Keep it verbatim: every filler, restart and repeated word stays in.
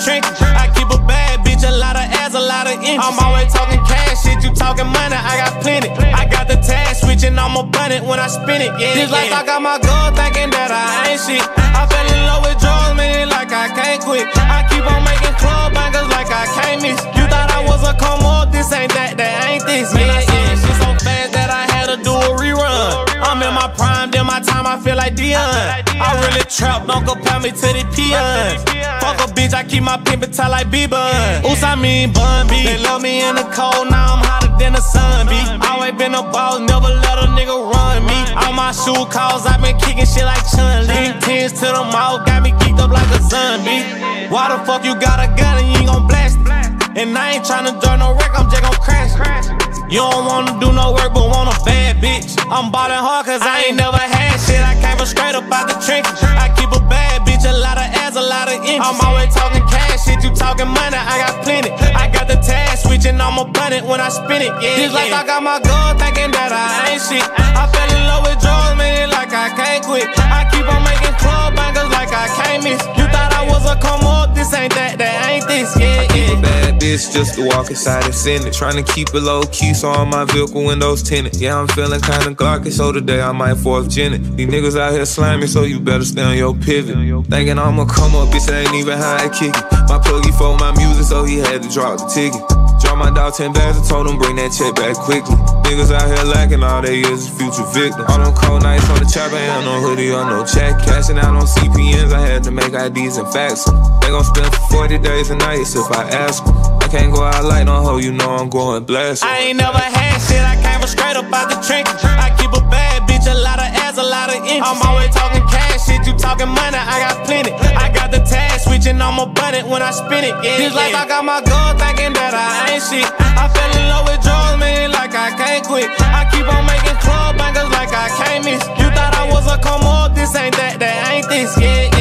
trenches. I keep a bad bitch, a lot of ass, a lot of inches. I'm always talking cash shit, you talking money, I got plenty. I got the tag switching, I'ma bun it when I spin it, yeah. This life I got my goal, thinking that I ain't shit. I fell in love with drugs, man, like I can't quit. I keep on making club bangers like I can't miss. You thought I was a come up, this ain't that, that ain't this, yeah, yeah. Shit so fast that I had to do a rerun. I'm in my prime, then my time, I feel like Dion. I really trap, don't compare me to the peons. Fuck a bitch, I keep my pimpin' tight like B-Bun. Oops, I mean Bun B. They love me in the cold, now I'm hotter than the sun B. Always been a boss, never let a nigga run me. All my shoe calls, I been kicking shit like Chun-Li. Tens to the mouth, got me geeked up like a zombie. Why the fuck you got a gun and you ain't gon' blast it? And I ain't tryna do no wreck, I'm just gon' crash it. You don't wanna do no work, but want a bad bitch. I'm ballin' hard cause I ain't never had shit. I came from straight up out the trenches. I keep a bad bitch, a lot of ass, a lot of inches. I'm always talking cash shit, you talking money, I got plenty. I got the tag switching, I'ma bun it when I spin it, yeah. This life I got my goal, thinking that I ain't shit. I fell in love with drugs, man, like I can't quit. I keep on making club bangers like I can't miss. You thought I was a come up, this ain't that, that ain't this, yeah, I keep a bad bitch just to walk inside and send it. Trying to keep it low key so all my vehicle windows tinted. Yeah, I'm feeling kinda gawky, so today I might fourth gen it. These niggas out here slimy, so you better stay on your pivot. Thinking I'ma come up, bitch, that ain't even how I kick it. My plug, he for my music, so he had to drop the ticket. Drop my dog ten bags and told him bring that check back quickly. Niggas out here lacking, all they is future victims. All them cold nights on the chopper, ain't no hoodie or no check. Cashing out on C P Ns, I had to make I Ds and fax them. They gon' spend for forty days and nights if I ask them. I can't go out like no hoe, you know I'm going blast. I ain't never had shit, I came from straight up out the trenches. I keep a bad bitch, a lot of ass, a lot of inches. I'm always talking cash shit, you talking money, I got plenty. I got the tag switching, I'ma bun it when I spin it, yeah. This life I got my goal, thinking that I ain't shit. I fell in love with drugs, man, like I can't quit. I keep on making club bangers like I can't miss. You thought I was a come up, this ain't that, that ain't this, yeah.